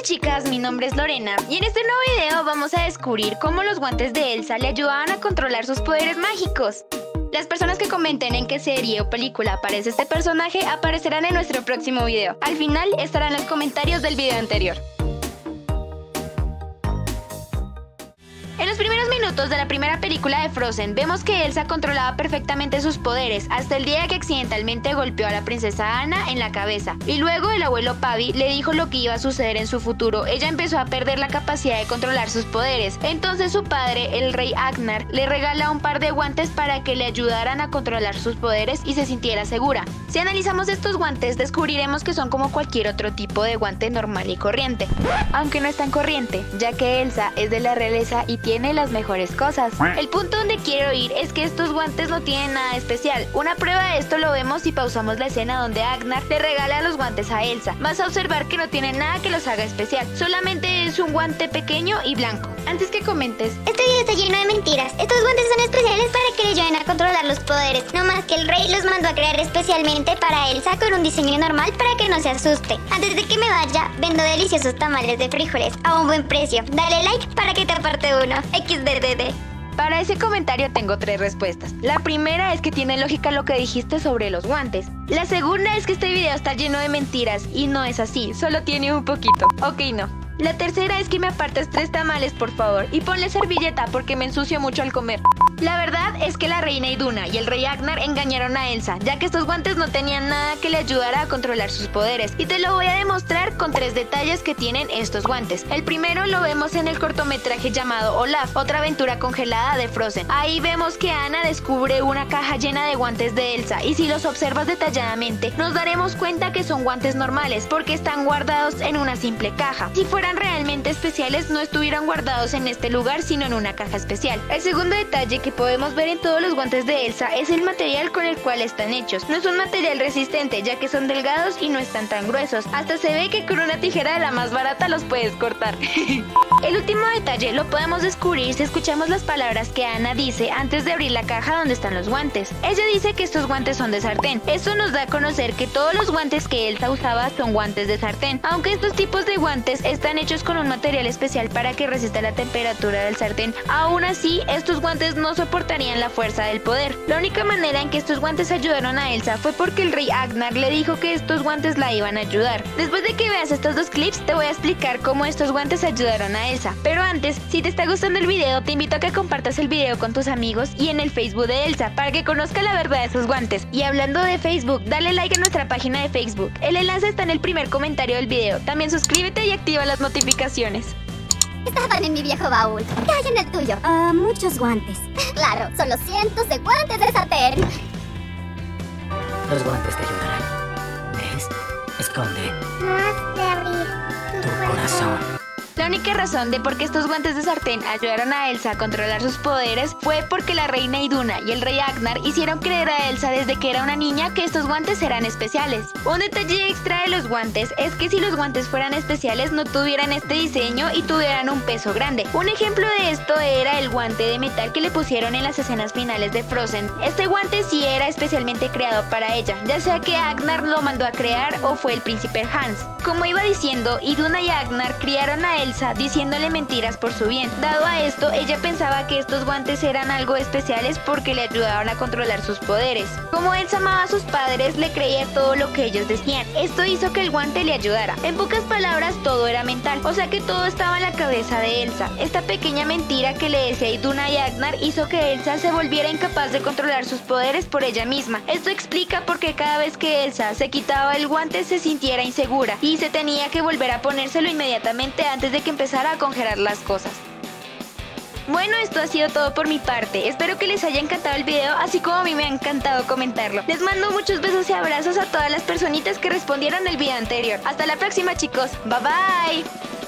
y chicas, mi nombre es Lorena y en este nuevo video vamos a descubrir cómo los guantes de Elsa le ayudaban a controlar sus poderes mágicos. Las personas que comenten en qué serie o película aparece este personaje aparecerán en nuestro próximo video. Al final estarán los comentarios del video anterior. En los primeros minutos de la primera película de Frozen, vemos que Elsa controlaba perfectamente sus poderes hasta el día que accidentalmente golpeó a la princesa Anna en la cabeza. Y luego el abuelo Pavi le dijo lo que iba a suceder en su futuro. Ella empezó a perder la capacidad de controlar sus poderes. Entonces su padre, el rey Agnar, le regala un par de guantes para que le ayudaran a controlar sus poderes y se sintiera segura. Si analizamos estos guantes, descubriremos que son como cualquier otro tipo de guante normal y corriente. Aunque no es tan corriente, ya que Elsa es de la realeza y tiene las mejores cosas. El punto donde quiero ir es que estos guantes no tienen nada especial. Una prueba de esto lo vemos si pausamos la escena donde Agnar le regala los guantes a Elsa. Vas a observar que no tiene nada que los haga especial, solamente es un guante pequeño y blanco. Antes que comentes, este video está lleno de mentiras. Estos guantes son especiales para que le ayuden a controlar los poderes. No más que el rey los mandó a crear especialmente para Elsa con un diseño normal para que no se asuste. Antes de que me vaya, vendo deliciosos tamales de frijoles a un buen precio. Dale like para que te aparte uno. XDDD. Para ese comentario tengo 3 respuestas. La primera es que tiene lógica lo que dijiste sobre los guantes. La segunda es que este video está lleno de mentiras y no es así, solo tiene un poquito. Ok, no. La tercera es que me apartes 3 tamales, por favor, y ponle servilleta porque me ensucio mucho al comer. La verdad es que la reina Iduna y el rey Agnar engañaron a Elsa, ya que estos guantes no tenían nada que le ayudara a controlar sus poderes. Y te lo voy a demostrar con 3 detalles que tienen estos guantes. El primero lo vemos en el cortometraje llamado Olaf, otra aventura congelada de Frozen. Ahí vemos que Anna descubre una caja llena de guantes de Elsa, y si los observas detalladamente, nos daremos cuenta que son guantes normales, porque están guardados en una simple caja. Si fueran realmente especiales, no estuvieran guardados en este lugar, sino en una caja especial. El segundo detalle que podemos ver en todos los guantes de Elsa es el material con el cual están hechos. No es un material resistente, ya que son delgados y no están tan gruesos. Hasta se ve que con una tijera de la más barata los puedes cortar. El último detalle lo podemos descubrir si escuchamos las palabras que Anna dice antes de abrir la caja donde están los guantes. Ella dice que estos guantes son de sartén. Esto nos da a conocer que todos los guantes que Elsa usaba son guantes de sartén. Aunque estos tipos de guantes están hechos con un material especial para que resista la temperatura del sartén, aún así estos guantes no soportarían la fuerza del poder. La única manera en que estos guantes ayudaron a Elsa fue porque el rey Agnar le dijo que estos guantes la iban a ayudar. Después de que veas estos 2 clips te voy a explicar cómo estos guantes ayudaron a Elsa. Pero antes, si te está gustando el video, te invito a que compartas el video con tus amigos y en el Facebook de Elsa para que conozca la verdad de esos guantes. Y hablando de Facebook, dale like a nuestra página de Facebook. El enlace está en el primer comentario del video. También suscríbete y activa las notificaciones. Estaban en mi viejo baúl. ¿Qué hay en el tuyo? Muchos guantes. Claro, son los cientos de guantes de sartén. Los guantes te ayudarán. ¿Ves? Esconde No has de abrir tu corazón. La única razón de por qué estos guantes de sartén ayudaron a Elsa a controlar sus poderes fue porque la reina Iduna y el rey Agnar hicieron creer a Elsa desde que era una niña que estos guantes eran especiales. Un detalle extra de los guantes es que si los guantes fueran especiales no tuvieran este diseño y tuvieran un peso grande. Un ejemplo de esto era el guante de metal que le pusieron en las escenas finales de Frozen. Este guante sí era especialmente creado para ella, ya sea que Agnar lo mandó a crear o fue el príncipe Hans. Como iba diciendo, Iduna y Agnar criaron a Elsa diciéndole mentiras por su bien. Dado a esto, ella pensaba que estos guantes eran algo especiales porque le ayudaban a controlar sus poderes. Como Elsa amaba a sus padres, le creía todo lo que ellos decían. Esto hizo que el guante le ayudara. En pocas palabras, todo era mental, o sea que todo estaba en la cabeza de Elsa. Esta pequeña mentira que le decía Iduna y Agnar hizo que Elsa se volviera incapaz de controlar sus poderes por ella misma. Esto explica por qué cada vez que Elsa se quitaba el guante se sintiera insegura y se tenía que volver a ponérselo inmediatamente antes de que empezara a congelar las cosas. Bueno, esto ha sido todo por mi parte. Espero que les haya encantado el video, así como a mí me ha encantado comentarlo. Les mando muchos besos y abrazos a todas las personitas que respondieron el video anterior. Hasta la próxima, chicos. Bye bye.